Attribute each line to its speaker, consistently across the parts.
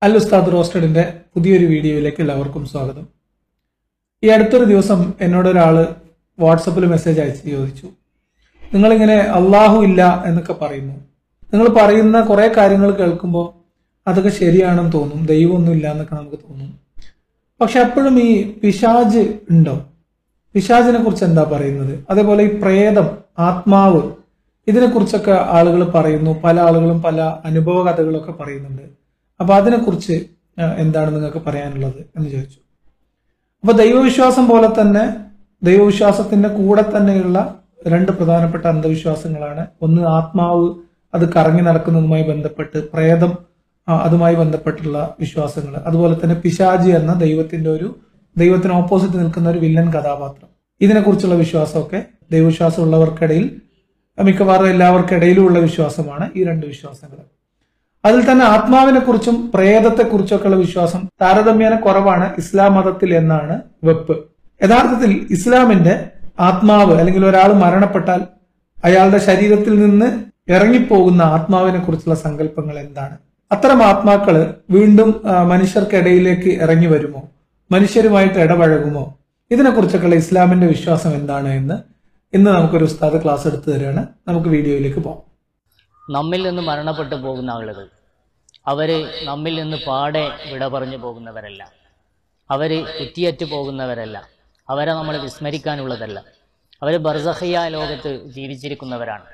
Speaker 1: അൽ ഉസ്താദ് റോസ്റ്റഡിന്റെ പുതിയൊരു വീഡിയോയിലേക്ക് എല്ലാവർക്കും സ്വാഗതം. ഈ അടുത്തൊരു ദിവസം എന്നോട് ഒരാള് വാട്സപ്പിൽ മെസ്സേജ് അയച്ച് ചോദിച്ചു, നിങ്ങളിങ്ങനെ അള്ളാഹു ഇല്ല എന്നൊക്കെ പറയുന്നു, നിങ്ങൾ പറയുന്ന കുറെ കാര്യങ്ങൾ കേൾക്കുമ്പോൾ അതൊക്കെ ശരിയാണെന്ന് തോന്നും, ദൈവമൊന്നും ഇല്ല എന്നൊക്കെ നമുക്ക് തോന്നും. പക്ഷെ അപ്പോഴും ഈ പിശാജ് ഉണ്ടോ? പിശാജിനെ കുറിച്ച് എന്താ പറയുന്നത്? അതേപോലെ ഈ പ്രേതം, ആത്മാവ്, ഇതിനെക്കുറിച്ചൊക്കെ ആളുകൾ പറയുന്നു. പല ആളുകളും പല അനുഭവ കഥകളൊക്കെ പറയുന്നുണ്ട്. അപ്പൊ അതിനെക്കുറിച്ച് എന്താണ് നിങ്ങൾക്ക് പറയാനുള്ളത് എന്ന് ചോദിച്ചു. അപ്പൊ ദൈവവിശ്വാസം പോലെ തന്നെ ദൈവവിശ്വാസത്തിന്റെ കൂടെ തന്നെയുള്ള രണ്ട് പ്രധാനപ്പെട്ട അന്ധവിശ്വാസങ്ങളാണ്. ഒന്ന് ആത്മാവ്, അത് കറങ്ങി നടക്കുന്നതുമായി ബന്ധപ്പെട്ട്, പ്രേതം അതുമായി ബന്ധപ്പെട്ടുള്ള വിശ്വാസങ്ങൾ, അതുപോലെ തന്നെ പിശാചി എന്ന ദൈവത്തിന് ഓപ്പോസിറ്റ് നിൽക്കുന്ന ഒരു വില്ലൻ കഥാപാത്രം, ഇതിനെക്കുറിച്ചുള്ള വിശ്വാസമൊക്കെ ദൈവവിശ്വാസം ഉള്ളവർക്കിടയിൽ, മിക്കവാറും എല്ലാവർക്കിടയിലും ഉള്ള വിശ്വാസമാണ് ഈ രണ്ട് വിശ്വാസങ്ങൾ. അതിൽ തന്നെ ആത്മാവിനെ കുറിച്ചും പ്രേതത്തെക്കുറിച്ചൊക്കെയുള്ള വിശ്വാസം താരതമ്യേന കുറവാണ് ഇസ്ലാം മതത്തിൽ എന്നാണ് വെപ്പ്. യഥാർത്ഥത്തിൽ ഇസ്ലാമിന്റെ ആത്മാവ്, അല്ലെങ്കിൽ ഒരാൾ മരണപ്പെട്ടാൽ അയാളുടെ ശരീരത്തിൽ നിന്ന് ഇറങ്ങിപ്പോകുന്ന ആത്മാവിനെ കുറിച്ചുള്ള സങ്കല്പങ്ങൾ എന്താണ്? അത്തരം ആത്മാക്കള് വീണ്ടും മനുഷ്യർക്കിടയിലേക്ക് ഇറങ്ങി വരുമോ? മനുഷ്യരുമായിട്ട് ഇടപഴകുമോ? ഇതിനെക്കുറിച്ചൊക്കെയുള്ള ഇസ്ലാമിന്റെ വിശ്വാസം എന്താണ് എന്ന് ഇന്ന് നമുക്കൊരു ഉസ്താദ് ക്ലാസ് എടുത്തു തരികയാണ്. നമുക്ക് വീഡിയോയിലേക്ക് പോകാം.
Speaker 2: നമ്മിൽ നിന്ന് മരണപ്പെട്ടു പോകുന്ന ആളുകൾ, അവര് നമ്മിൽ നിന്ന് പാടെ വിട പറഞ്ഞു പോകുന്നവരല്ല, അവര് കുറ്റിയറ്റ് പോകുന്നവരല്ല, അവരെ നമ്മൾ വിസ്മരിക്കാനുള്ളതല്ല, അവര് ബർസഖിയ ലോകത്ത് ജീവിച്ചിരിക്കുന്നവരാണ്.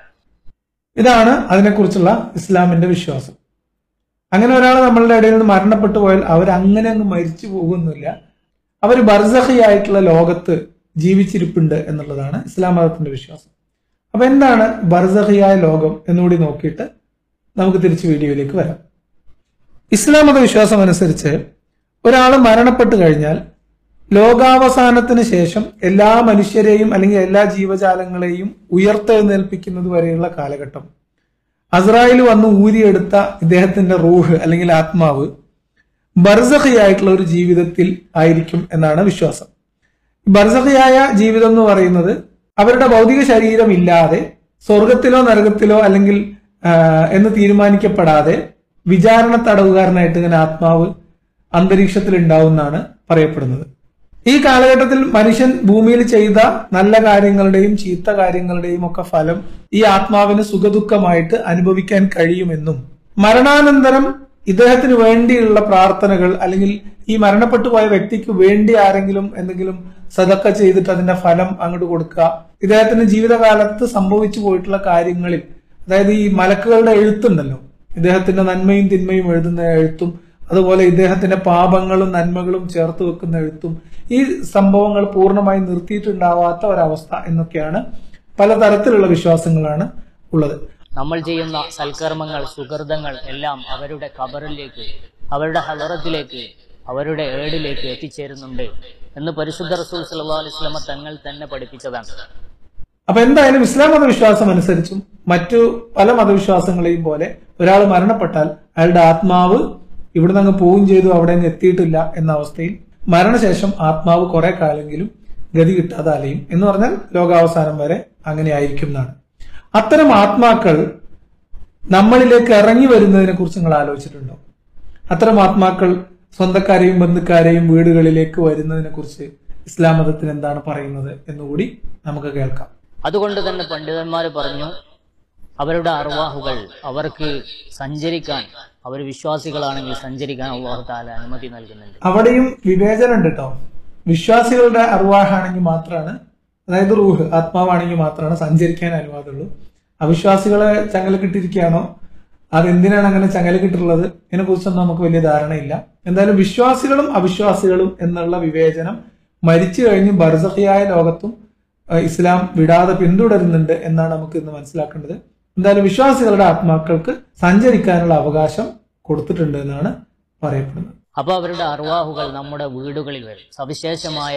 Speaker 1: ഇതാണ് അതിനെക്കുറിച്ചുള്ള ഇസ്ലാമിന്റെ വിശ്വാസം. അങ്ങനെ ഒരാൾ നമ്മളുടെ ഇടയിൽ നിന്ന് മരണപ്പെട്ടു പോയാൽ അവരങ്ങനെ അങ്ങ് മരിച്ചു പോകുന്നില്ല, അവർ ബർസഖിയായിട്ടുള്ള ലോകത്ത് ജീവിച്ചിരിപ്പുണ്ട് എന്നുള്ളതാണ് ഇസ്ലാം മതത്തിന്റെ വിശ്വാസം. അപ്പൊ എന്താണ് ബർസഖിയായ ലോകം എന്നുകൂടി നോക്കിയിട്ട് നമുക്ക് തിരിച്ച് വീഡിയോയിലേക്ക് വരാം. ഇസ്ലാം മത വിശ്വാസം അനുസരിച്ച് ഒരാൾ മരണപ്പെട്ടു കഴിഞ്ഞാൽ ലോകാവസാനത്തിന് ശേഷം എല്ലാ മനുഷ്യരെയും അല്ലെങ്കിൽ എല്ലാ ജീവജാലങ്ങളെയും ഉയർത്തെഴുന്നേൽപ്പിക്കുന്നത് വരെയുള്ള കാലഘട്ടം അസ്രായേൽ വന്ന് ഊരിയെടുത്ത ഇദ്ദേഹത്തിന്റെ റൂഹ് അല്ലെങ്കിൽ ആത്മാവ് ബർസഖിയായിട്ടുള്ള ഒരു ജീവിതത്തിൽ ആയിരിക്കും എന്നാണ് വിശ്വാസം. ബർസഖിയായ ജീവിതം എന്ന് പറയുന്നത് അവരുടെ ഭൗതിക ശരീരം ഇല്ലാതെ സ്വർഗത്തിലോ നരകത്തിലോ അല്ലെങ്കിൽ എന്ന് തീരുമാനിക്കപ്പെടാതെ വിചാരണ തടവുകാരനായിട്ട് ഇങ്ങനെ ആത്മാവ് അന്തരീക്ഷത്തിൽ ഉണ്ടാവുമെന്നാണ് പറയപ്പെടുന്നത്. ഈ കാലഘട്ടത്തിൽ മനുഷ്യൻ ഭൂമിയിൽ ചെയ്ത നല്ല കാര്യങ്ങളുടെയും ചീത്ത കാര്യങ്ങളുടെയും ഒക്കെ ഫലം ഈ ആത്മാവിന് സുഖദുഃഖമായിട്ട് അനുഭവിക്കാൻ കഴിയുമെന്നും, മരണാനന്തരം ഇദ്ദേഹത്തിന് വേണ്ടിയുള്ള പ്രാർത്ഥനകൾ, അല്ലെങ്കിൽ ഈ മരണപ്പെട്ടു പോയ വ്യക്തിക്ക് വേണ്ടി ആരെങ്കിലും എന്തെങ്കിലും സദക്ക ചെയ്തിട്ട് അതിന്റെ ഫലം അങ്ങോട്ട് കൊടുക്കുക, ഇദ്ദേഹത്തിന്റെ ജീവിതകാലത്ത് സംഭവിച്ചു പോയിട്ടുള്ള കാര്യങ്ങളിൽ, അതായത് ഈ മലക്കുകളുടെ എഴുത്തുണ്ടല്ലോ, ഇദ്ദേഹത്തിന്റെ നന്മയും തിന്മയും എഴുതുന്ന എഴുത്തും, അതുപോലെ ഇദ്ദേഹത്തിന്റെ പാപങ്ങളും നന്മകളും ചേർത്ത് വെക്കുന്ന എഴുത്തും, ഈ സംഭവങ്ങൾ പൂർണ്ണമായി നിർത്തിയിട്ടുണ്ടാവാത്ത ഒരവസ്ഥ എന്നൊക്കെയാണ് പലതരത്തിലുള്ള വിശ്വാസങ്ങളാണ് ഉള്ളത്.
Speaker 2: നമ്മൾ ചെയ്യുന്ന സൽക്കർമ്മങ്ങൾ, സുഹൃതങ്ങൾ എല്ലാം അവരുടെ ഖബറിലേക്ക്, അവരുടെ ഹലറത്തിലേക്ക്, അവരുടെ ഏടിലേക്ക് എത്തിച്ചേരുന്നുണ്ട് എന്ന് പരിശുദ്ധ റസൂൽ സല്ലല്ലാഹു അലൈഹി വസല്ലം തങ്ങൾ തന്നെ പഠിപ്പിച്ചതാണ്.
Speaker 1: അപ്പൊ എന്തായാലും ഇസ്ലാം മതവിശ്വാസം അനുസരിച്ചും മറ്റു പല മതവിശ്വാസങ്ങളെയും പോലെ ഒരാൾ മരണപ്പെട്ടാൽ അയാളുടെ ആത്മാവ് ഇവിടുന്ന് അങ്ങ് പോവുകയും ചെയ്തു, അവിടെ നിന്ന് എത്തിയിട്ടില്ല എന്ന അവസ്ഥയിൽ മരണശേഷം ആത്മാവ് കുറെ കാലെങ്കിലും ഗതി കിട്ടാതെ അലയും എന്ന് പറഞ്ഞാൽ ലോകാവസാനം വരെ അങ്ങനെ ആയിരിക്കും എന്നാണ്. അത്തരം ആത്മാക്കൾ നമ്മളിലേക്ക് ഇറങ്ങി വരുന്നതിനെ കുറിച്ച് നിങ്ങൾ ആലോചിച്ചിട്ടുണ്ടോ? അത്തരം ആത്മാക്കൾ സ്വന്തക്കാരെയും ബന്ധുക്കാരെയും വീടുകളിലേക്ക് വരുന്നതിനെ കുറിച്ച് ഇസ്ലാം മതത്തിന് എന്താണ് പറയുന്നത് എന്നുകൂടി നമുക്ക് കേൾക്കാം.
Speaker 2: അതുകൊണ്ട് തന്നെ പണ്ഡിതന്മാര് പറഞ്ഞു, അവരുടെ അർവാഹുകൾ അവർക്ക് സഞ്ചരിക്കാൻ, അവർ വിശ്വാസികളാണെങ്കിൽ സഞ്ചരിക്കാൻ അല്ലാഹു തആല അനുമതി നൽകുന്നുണ്ട്.
Speaker 1: അവിടെയും വിവേചനം ഉണ്ട് കേട്ടോ. വിശ്വാസികളുടെ അർവാഹാണെങ്കിൽ മാത്രമാണ്, അതായത് റൂഹ് ആത്മാവാണെങ്കിൽ മാത്രമാണ് സഞ്ചരിക്കാൻ അനുവാദമുള്ളൂ. അവിശ്വാസികളെ ചങ്ങലക്കിട്ടിരിക്കുകയാണോ, അതെന്തിനാണ് അങ്ങനെ ചങ്ങലക്കിട്ടുള്ളത്, ഇതിനെ കുറിച്ചൊന്നും നമുക്ക് വലിയ ധാരണയില്ല. എന്തായാലും വിശ്വാസികളും അവിശ്വാസികളും എന്നുള്ള വിവേചനം മരിച്ചു കഴിഞ്ഞ് ബർസഖിയായ ലോകത്തും ഇസ്ലാം വിടാതെ പിന്തുടരുന്നുണ്ട് എന്നാണ് നമുക്ക് ഇന്ന് മനസ്സിലാക്കേണ്ടത്. എന്തായാലും വിശ്വാസികളുടെ ആത്മാക്കൾക്ക് സഞ്ചരിക്കാനുള്ള അവകാശം കൊടുത്തിട്ടുണ്ട് എന്നാണ് പറയപ്പെടുന്നത്.
Speaker 2: അപ്പൊ അവരുടെ അർവാഹുകൾ നമ്മുടെ വീടുകളിൽ വരും. സവിശേഷമായ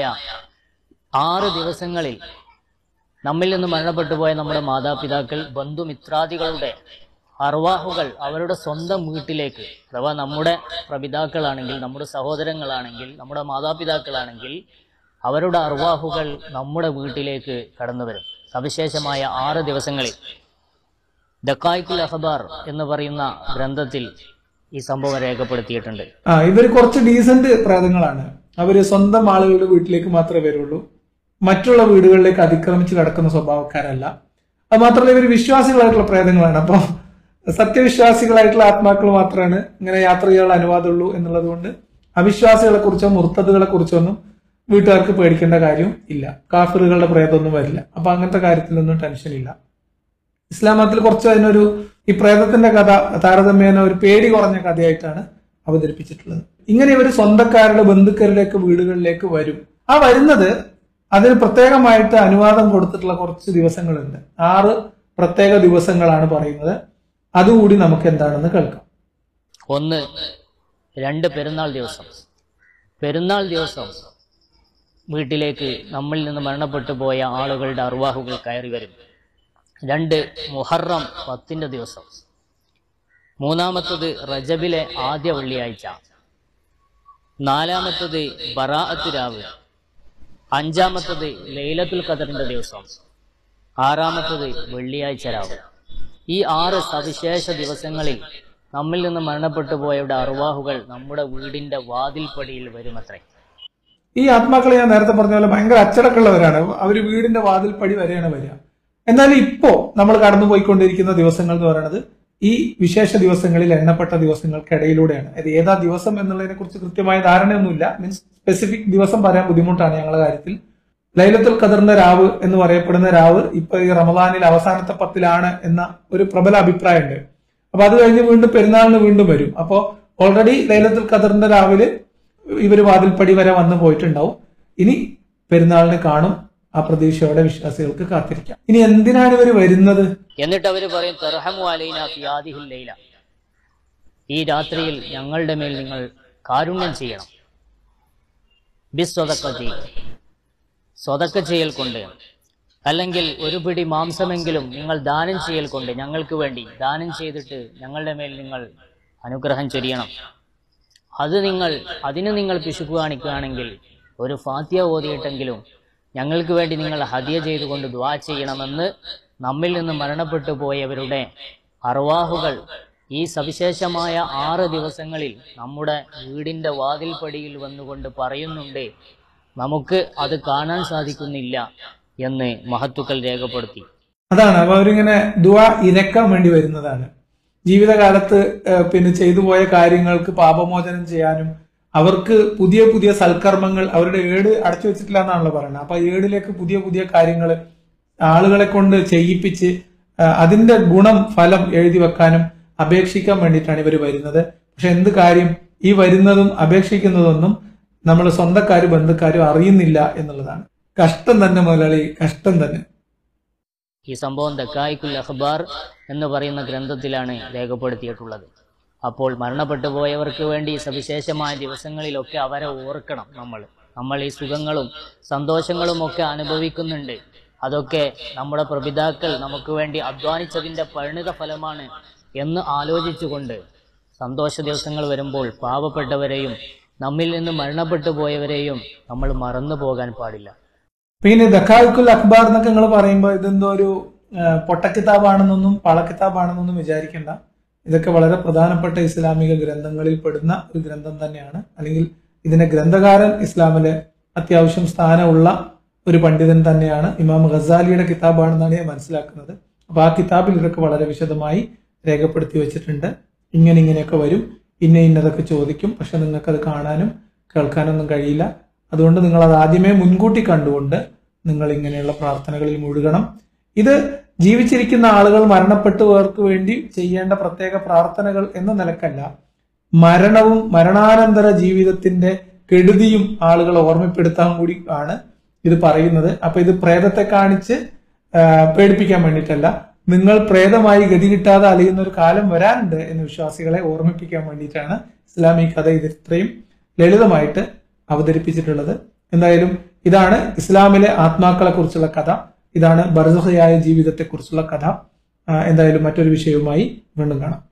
Speaker 2: 6 ദിവസങ്ങളിൽ നമ്മിൽ നിന്ന് മരണപ്പെട്ടു പോയ നമ്മുടെ മാതാപിതാക്കൾ, ബന്ധുമിത്രാദികളുടെ അർവാഹുകൾ അവരുടെ സ്വന്തം വീട്ടിലേക്ക്, അഥവാ നമ്മുടെ പ്രപിതാക്കളാണെങ്കിൽ, നമ്മുടെ സഹോദരങ്ങളാണെങ്കിൽ, നമ്മുടെ മാതാപിതാക്കളാണെങ്കിൽ അവരുടെ അർവാഹുകൾ നമ്മുടെ വീട്ടിലേക്ക് കടന്നു വരും സവിശേഷമായ 6 ദിവസങ്ങളിൽ. ദഖായിഖുൽ അഖ്ബാർ എന്ന് പറയുന്ന ഗ്രന്ഥത്തിൽ ഈ സംഭവം രേഖപ്പെടുത്തിയിട്ടുണ്ട്.
Speaker 1: ഇവര് കുറച്ച് ഡീസന്റ് പ്രേതങ്ങളാണ്. അവര് സ്വന്തം ആളുകളുടെ വീട്ടിലേക്ക് മാത്രമേ വരുള്ളൂ, മറ്റുള്ള വീടുകളിലേക്ക് അതിക്രമിച്ച് കടക്കുന്ന സ്വഭാവക്കാരല്ല. അത് മാത്രമല്ല ഇവർ വിശ്വാസികളായിട്ടുള്ള പ്രേതങ്ങളാണ്. അപ്പൊ സത്യവിശ്വാസികളായിട്ടുള്ള ആത്മാക്കൾ മാത്രമാണ് ഇങ്ങനെ യാത്ര ചെയ്യാനുള്ള അനുവാദമുള്ളൂ എന്നുള്ളത് കൊണ്ട് അവിശ്വാസികളെ കുറിച്ചോ മുർത്തദുകളെ കുറിച്ചോ ഒന്നും വീട്ടുകാർക്ക് പേടിക്കേണ്ട കാര്യം ഇല്ല. കാഫിറുകളുടെ പ്രേതമൊന്നും വരില്ല. അപ്പൊ അങ്ങനത്തെ കാര്യത്തിലൊന്നും ടെൻഷൻ ഇല്ല. ഇസ്ലാം മതത്തിൽ കുറച്ച് അതിനൊരു ഈ പ്രേതത്തിന്റെ കഥ താരതമ്യേന ഒരു പേടി കുറഞ്ഞ കഥയായിട്ടാണ് അവതരിപ്പിച്ചിട്ടുള്ളത്. ഇങ്ങനെ ഇവർ സ്വന്തക്കാരുടെ ബന്ധുക്കരിലേക്ക് വീടുകളിലേക്ക് വരും. ആ വരുന്നത് അതിന് പ്രത്യേകമായിട്ട് അനുവാദം കൊടുത്തിട്ടുള്ള കുറച്ച് ദിവസങ്ങളുണ്ട്. 6 പ്രത്യേക ദിവസങ്ങളാണ് പറയുന്നത്. അതുകൂടി നമുക്ക് എന്താണെന്ന് കേൾക്കാം.
Speaker 2: 1, 2 പെരുന്നാൾ ദിവസം. പെരുന്നാൾ ദിവസം വീട്ടിലേക്ക് നമ്മിൽ നിന്ന് മരണപ്പെട്ടു പോയ ആളുകളുടെ അർവാഹുകൾ കയറി വരും. 2 മുഹറം 10 ദിവസം. 3-മത്തത് റജബിലെ ആദ്യ വെള്ളിയാഴ്ച. 4-മത്തത് ബറാഅത്ത് രാവ്. 5-മത്തത് ലൈലത്തുൽ ഖദറിന്റെ ദിവസം. 6-മത്തത് വെള്ളിയാഴ്ച രാവ്. ഈ 6 സവിശേഷ ദിവസങ്ങളിൽ നമ്മിൽ നിന്ന് മരണപ്പെട്ടു പോയവരുടെ അർവാഹുകൾ നമ്മുടെ വീടിന്റെ വാതിൽപ്പടിയിൽ വരുമത്രേ.
Speaker 1: ഈ ആത്മാക്കളെ ഞാൻ നേരത്തെ പറഞ്ഞ പോലെ ഭയങ്കര അച്ചടക്കമുള്ളവരാണ്. അവര് വീടിന്റെ വാതിൽപ്പടി വരെയാണ് വരിക. എന്നാൽ ഇപ്പോ നമ്മൾ കടന്നുപോയിക്കൊണ്ടിരിക്കുന്ന ദിവസങ്ങൾ എന്ന് പറയുന്നത് ഈ വിശേഷ ദിവസങ്ങളിൽ എണ്ണപ്പെട്ട ദിവസങ്ങൾക്കിടയിലൂടെയാണ്. അത് ഏതാ ദിവസം എന്നുള്ളതിനെ കുറിച്ച് കൃത്യമായ ധാരണയൊന്നുമില്ല. മീൻസ് സ്പെസിഫിക് ദിവസം പറയാൻ ബുദ്ധിമുട്ടാണ് ഞങ്ങളുടെ കാര്യത്തിൽ. ലൈലത്തുൽ ഖദറിന്റെ രാവ് എന്ന് പറയപ്പെടുന്ന രാവ് ഇപ്പൊ ഈ റമദാനിൽ അവസാനത്തെ 10-ലാണ് എന്ന ഒരു പ്രബല അഭിപ്രായമുണ്ട്. അപ്പൊ അത് കഴിഞ്ഞ് വീണ്ടും പെരുന്നാളിന് വീണ്ടും വരും. അപ്പോ ഓൾറെഡി ലൈലത്തുൽ ഖദറിന്റെ രാവിലെ ഇവര് വാതിൽപ്പടി വരെ വന്നു പോയിട്ടുണ്ടാവും. ഇനി പെരുന്നാളിന് കാണും. ആ പ്രതീക്ഷയോടെ വിശ്വാസികൾക്ക് കാത്തിരിക്കാം. ഇനി എന്തിനാണ് ഇവർ വരുന്നത്?
Speaker 2: എന്നിട്ട് അവര് പറയും തർഹമു അലൈന ഫി ഹാദിഹിൽ ലൈല, ഈ രാത്രിയിൽ ഞങ്ങളുടെ മേൽ നിങ്ങൾ കാരുണ്യം ചെയ്യണം. ബിസ്സദഖതി, സ്വതക്ക ചെയ്യൽ കൊണ്ട്, അല്ലെങ്കിൽ ഒരു പിടി മാംസമെങ്കിലും നിങ്ങൾ ദാനം ചെയ്യൽ കൊണ്ട് ഞങ്ങൾക്ക് വേണ്ടി ദാനം ചെയ്തിട്ട് ഞങ്ങളുടെ മേൽ നിങ്ങൾ അനുഗ്രഹം ചൊരിയണം. അതിന് നിങ്ങൾ പിശുക്ക് കാണിക്കുകയാണെങ്കിൽ ഒരു ഫാത്തിഹ ഓതിയിട്ടെങ്കിലും ഞങ്ങൾക്ക് വേണ്ടി നിങ്ങൾ ഹദിയ ചെയ്തുകൊണ്ട് ദുആ ചെയ്യണമെന്ന് നമ്മിൽ നിന്ന് മരണപ്പെട്ടു പോയവരുടെ അർവാഹുകൾ ഈ സവിശേഷമായ 6 ദിവസങ്ങളിൽ നമ്മുടെ വീടിന്റെ വാതിൽപ്പടിയിൽ വന്നുകൊണ്ട് പറയുന്നുണ്ട്. നമുക്ക് അത് കാണാൻ സാധിക്കുന്നില്ല എന്ന് മഹത്തുക്കൾ രേഖപ്പെടുത്തി.
Speaker 1: അതാണ് അവരിങ്ങനെ ദുആ ഇരക്കാൻ വേണ്ടി വരുന്നതാണ്. ജീവിതകാലത്ത് ചെയ്തു പോയ കാര്യങ്ങൾക്ക് പാപമോചനം ചെയ്യാനും അവർക്ക് പുതിയ പുതിയ സൽക്കർമ്മങ്ങൾ, അവരുടെ ഏട് അടച്ചു വെച്ചിട്ടില്ല എന്നാണല്ലോ പറയുന്നത്. അപ്പൊ ഏടിലേക്ക് പുതിയ പുതിയ കാര്യങ്ങൾ ആളുകളെ കൊണ്ട് ചെയ്യിപ്പിച്ച് അതിന്റെ ഗുണം ഫലം എഴുതി വെക്കാനും അപേക്ഷിക്കാൻ വേണ്ടിയിട്ടാണ് ഇവർ വരുന്നത്. പക്ഷെ എന്ത് കാര്യം, ഈ വരുന്നതും അപേക്ഷിക്കുന്നതൊന്നും നമ്മൾ സ്വന്തക്കാരും ബന്ധുക്കാരും അറിയുന്നില്ല എന്നുള്ളതാണ്. കഷ്ടം തന്നെ മുതലാളി, കഷ്ടം തന്നെ.
Speaker 2: ഈ സംഭവം ദക്കായിക്കുൽ അഖ്ബാർ എന്ന് പറയുന്ന ഗ്രന്ഥത്തിലാണ് രേഖപ്പെടുത്തിയിട്ടുള്ളത്. അപ്പോൾ മരണപ്പെട്ടു പോയവർക്ക് വേണ്ടി സവിശേഷമായ ദിവസങ്ങളിലൊക്കെ അവരെ ഓർക്കണം. നമ്മൾ ഈ സുഖങ്ങളും സന്തോഷങ്ങളും ഒക്കെ അനുഭവിക്കുന്നുണ്ട്. അതൊക്കെ നമ്മുടെ പ്രപിതാക്കൾ നമുക്ക് വേണ്ടി അധ്വാനിച്ചതിന്റെ പരിണിത ഫലമാണ് എന്ന് ആലോചിച്ചുകൊണ്ട് സന്തോഷ ദിവസങ്ങൾ വരുമ്പോൾ പാവപ്പെട്ടവരെയും നമ്മിൽ നിന്ന് മരണപ്പെട്ടു പോയവരെയും നമ്മൾ മറന്നു പോകാൻ പാടില്ല.
Speaker 1: പിന്നെ ദക്കായിക്കുൽ അഖ്ബാർ എന്നൊക്കെ നിങ്ങൾ പറയുമ്പോൾ ഇതെന്തോ ഒരു പൊട്ടക്കിതാബാണെന്നൊന്നും പളക്കിതാബാണെന്നൊന്നും വിചാരിക്കേണ്ട. ഇതൊക്കെ വളരെ പ്രധാനപ്പെട്ട ഇസ്ലാമിക ഗ്രന്ഥങ്ങളിൽ പെടുന്ന ഒരു ഗ്രന്ഥം തന്നെയാണ്. അല്ലെങ്കിൽ ഇതിന്റെ ഗ്രന്ഥകാരൻ ഇസ്ലാമിലെ അത്യാവശ്യം സ്ഥാനമുള്ള ഒരു പണ്ഡിതൻ തന്നെയാണ്. ഇമാം ഖസാലിയുടെ കിതാബാണെന്നാണ് ഞാൻ മനസ്സിലാക്കുന്നത്. അപ്പൊ ആ കിതാബിൽ ഇതൊക്കെ വളരെ വിശദമായി രേഖപ്പെടുത്തി വെച്ചിട്ടുണ്ട്. ഇങ്ങനെയൊക്കെ വരും, ഇന്നതൊക്കെ ചോദിക്കും. പക്ഷെ നിങ്ങൾക്കത് കാണാനും കേൾക്കാനൊന്നും കഴിയില്ല. അതുകൊണ്ട് നിങ്ങൾ അത് ആദ്യമേ മുൻകൂട്ടി കണ്ടുകൊണ്ട് നിങ്ങൾ ഇങ്ങനെയുള്ള പ്രാർത്ഥനകളിൽ മുഴുകണം. ഇത് ജീവിച്ചിരിക്കുന്ന ആളുകൾ മരണപ്പെട്ടവർക്ക് വേണ്ടി ചെയ്യേണ്ട പ്രത്യേക പ്രാർത്ഥനകൾ എന്ന നിലക്കല്ല, മരണവും മരണാനന്തര ജീവിതത്തിന്റെ കെടുതിയും ആളുകളെ ഓർമ്മപ്പെടുത്താൻ കൂടി ആണ് ഇത് പറയുന്നത്. അപ്പൊ ഇത് പ്രേതത്തെ കാണിച്ച് പേടിപ്പിക്കാൻ വേണ്ടിയിട്ടല്ല, നിങ്ങൾ പ്രേതമായി ഗതി കിട്ടാതെ അലയുന്ന ഒരു കാലം വരാനുണ്ട് എന്ന് വിശ്വാസികളെ ഓർമ്മിപ്പിക്കാൻ വേണ്ടിയിട്ടാണ് ഇസ്ലാമിക കഥ ഇത് ഇത്രയും ലളിതമായിട്ട് അവതരിപ്പിച്ചിട്ടുള്ളത്. എന്തായാലും ഇതാണ് ഇസ്ലാമിലെ ആത്മാക്കളെ കുറിച്ചുള്ള കഥ. ഇതാണ് ബർസഖിയായ ജീവിതത്തെ കുറിച്ചുള്ള കഥ. എന്തായാലും മറ്റൊരു വിഷയവുമായി വീണ്ടും കാണാം.